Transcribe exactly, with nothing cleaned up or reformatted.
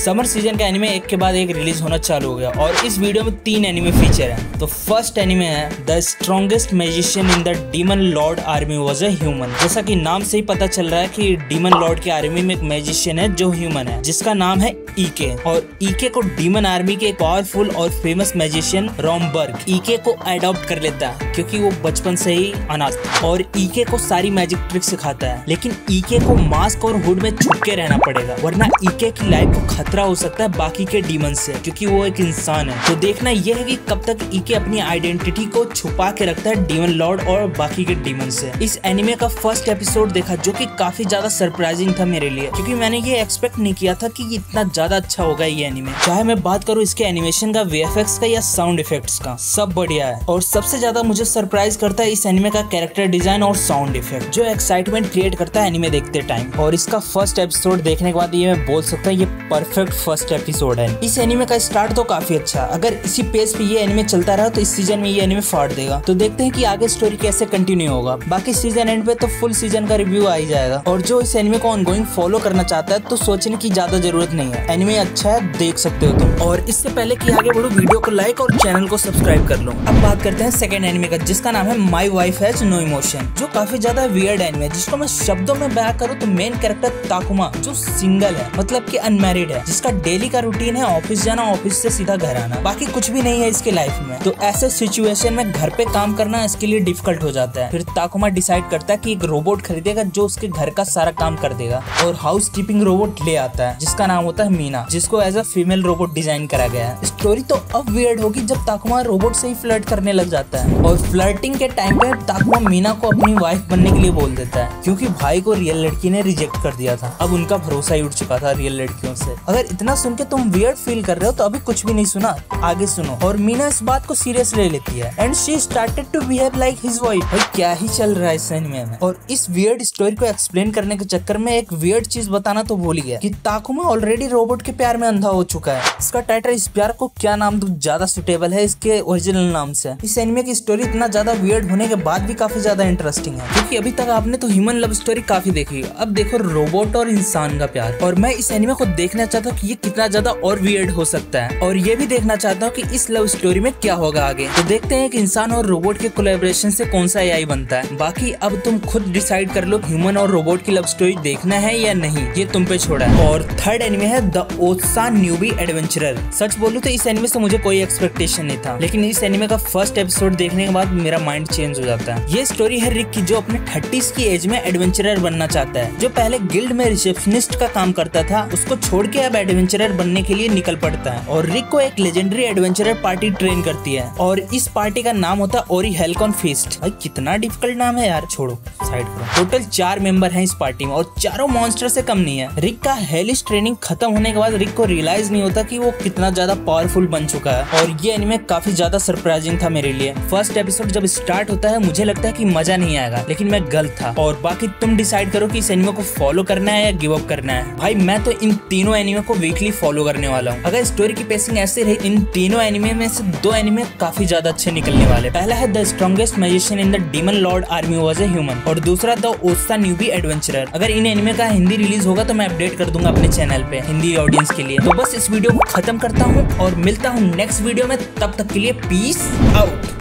Summer season का anime एक के बाद एक रिलीज होना चालू हो गया और इस वीडियो में तीन एनिमे फीचर हैं। तो फर्स्ट एनिमे है the strongest magician in the demon lord army was a human. जैसा कि नाम से ही पता चल रहा है कि डीमन लॉर्ड की आर्मी में एक मैजिशियन है जो ह्यूमन है, जिसका नाम है ईके। और ईके को डीमन आर्मी के एक पावरफुल और फेमस मैजिशियन रॉमबर्ग ईके को अडॉप्ट कर लेता है, क्योंकि वो बचपन से ही अनाथ था और ईके को सारी मैजिक ट्रिक सिखाता है। लेकिन ईके को मास्क और हुड में छुप के रहना पड़ेगा, वरना ईके की लाइफ को खतरा हो सकता है बाकी के डीमन से, क्योंकि वो एक इंसान है। तो देखना यह है कि कब तक ईके अपनी आइडेंटिटी को छुपा के रखता है डीमन लॉर्ड और बाकी के डीमन से। इस एनिमे का फर्स्ट एपिसोड देखा जो कि काफी ज्यादा सरप्राइजिंग था मेरे लिए, क्योंकि मैंने ये एक्सपेक्ट नहीं किया था कि इतना ज्यादा अच्छा होगा ये एनिमे। चाहे मैं बात करूँ इसके एनिमेशन का, वीएफएक्स का या साउंड इफेक्ट्स का, सब बढ़िया है। और सबसे ज्यादा मुझे सरप्राइज करता है इस एनिमे का कैरेक्टर डिजाइन और साउंड इफेक्ट, जो एक्साइटमेंट क्रिएट करता है एनिमे देखते टाइम। और इसका फर्स्ट एपिसोड देखने के बाद ये मैं बोल सकता हूँ ये परफेक्ट फर्स्ट एपिसोड है। इस एनिमे का स्टार्ट तो काफी अच्छा, अगर इसी पेस पे ये एनिमे चलता रहा तो इस सीजन में ये एनिमे फाड़ देगा। तो देखते हैं कि आगे स्टोरी कैसे कंटिन्यू होगा। बाकी सीजन एंड पे तो फुल सीजन का रिव्यू आ ही जाएगा। और जो इस एनिमे को ऑनगोइंग फॉलो करना चाहता है तो सोचने की ज्यादा जरूरत नहीं है, एनिमे अच्छा है, देख सकते हो तुम। और इससे पहले कि आगे बढ़ो, वीडियो को लाइक और चैनल को सब्सक्राइब कर लो। अब बात करते हैं सेकंड एनिमे का, जिसका नाम है my wife has no emotion, जो काफी ज्यादा वियर्ड एनिमे है। जिसको मैं शब्दों में बयां करूँ तो मेन कैरेक्टर ताकुमा, जो सिंगल है, मतलब कि अनमैरिड है, जिसका डेली का रूटीन है ऑफिस जाना, ऑफिस से सीधा घर आना, बाकी कुछ भी नहीं है इसके लाइफ में। तो ऐसे सिचुएशन में घर पे काम करना इसके लिए डिफिकल्ट हो जाता है। फिर ताकुमा डिसाइड करता है कि एक रोबोट खरीदेगा जो उसके घर का सारा काम कर देगा, और हाउस कीपिंग रोबोट ले आता है जिसका नाम होता है मीना, जिसको as a female robot design करा गया है। स्टोरी तो अब वियर्ड होगी जब ताकुमा रोबोट से ही फ्लर्ट करने लग जाता है, और फ्लर्टिंग के टाइम पे ताकुमा मीना को अपनी वाइफ बनने के लिए बोल देता है, क्योंकि भाई को रियल लड़की ने रिजेक्ट कर दिया था। अब उनका भरोसा ही उठ चुका था रियल लड़कियों से। अगर इतना सुन के तुम वियर्ड फील कर रहे हो तो अभी कुछ भी नहीं सुना, आगे सुनो। और मीना इस बात को सीरियस ले लेती है and she started to behave like his wife. भाई क्या ही चल रहा है इस एनिमे में। और इस वियर्ड स्टोरी को एक्सप्लेन करने के चक्कर में एक वियर्ड चीज बताना तो भूल गया कि ताकुमा ऑलरेडी रोबोट के प्यार में अंधा हो चुका है। इसका टाइटल इस प्यार को क्या नाम दूं ज्यादा सुटेबल है इसके ओरिजिनल नाम से। इस एनिमे की स्टोरी इतना ज्यादा वियर्ड होने के बाद भी काफी ज्यादा इंटरेस्टिंग है, क्योंकि अभी तक आपने तो ह्यूमन लव स्टोरी काफी देखी, अब देखो रोबोट और इंसान का प्यार। और मैं इस एनिमे को देखना चाहता हूँ कि ये कितना ज्यादा और वियर्ड हो सकता है, और ये भी देखना चाहता हूँ कि इस लव स्टोरी में क्या होगा आगे। तो देखते हैं कि इंसान और रोबोट के कोलैबोरेशन से कौन सा एआई बनता है। बाकी अब तुम खुद डिसाइड कर लो ह्यूमन और रोबोट की लव स्टोरी देखना है या नहीं, ये तुम पे छोड़ा है। और थर्ड एनिमे है द ओत्सान न्यूबी एडवेंचरर। सच बोलूं तो इस एनिमे से मुझे कोई एक्सपेक्टेशन नहीं था, लेकिन इस एनिमे का फर्स्ट एपिसोड देखने के बाद मेरा माइंड चेंज हो जाता है। ये स्टोरी है रिक की, जो अपने थर्टीज की एज में एडवेंचरर बनना चाहता है। जो पहले गिल्ड में रिसेप्शनिस्ट का काम करता था, उसको छोड़ के अब एडवेंचरर बनने के लिए निकल पड़ता है। और रिक को एक लेजेंडरी एडवेंचरर पार्टी ट्रेन करती है, और इस पार्टी का नाम होता है ओरी हेल्कॉन फीस्ट। भाई कितना डिफिकल्ट नाम है यार, छोड़ो साइड करो। टोटल चार मेंबर हैं इस पार्टी में, और चारों मॉन्स्टर से कम नहीं है। रिक का हेलिश ट्रेनिंग खत्म होने के बाद रिक को रियलाइज नहीं होता कि वो कितना ज्यादा पावरफुल बन चुका है। और ये एनिमे काफी ज्यादा सरप्राइजिंग था मेरे लिए। फर्स्ट एपिसोड जब स्टार्ट होता है मुझे लगता है कि मजा नहीं आएगा, लेकिन मैं गलत था। और बाकी तुम डिसाइड करो कि इस एनिमे को फॉलो करना है या गिव अप करना है। भाई मैं तो इन तीनों एनिमे को वीकली फॉलो करने वाला हूँ। अगर स्टोरी की पेसिंग ऐसे रही, इन तीनों एनिमे में से दो एनिमे काफी ज्यादा अच्छे निकलने वाले। पहला है the strongest magician in the demon lord army was a human, और दूसरा द ओत्सान न्यूबी एडवेंचरर। अगर इन एनिमे का हिंदी रिलीज होगा तो मैं अपडेट कर दूंगा अपने चैनल पे हिंदी ऑडियंस के लिए। तो बस इस वीडियो को खत्म करता हूँ और मिलता हूँ नेक्स्ट वीडियो में, तब तक के लिए पीस आउट।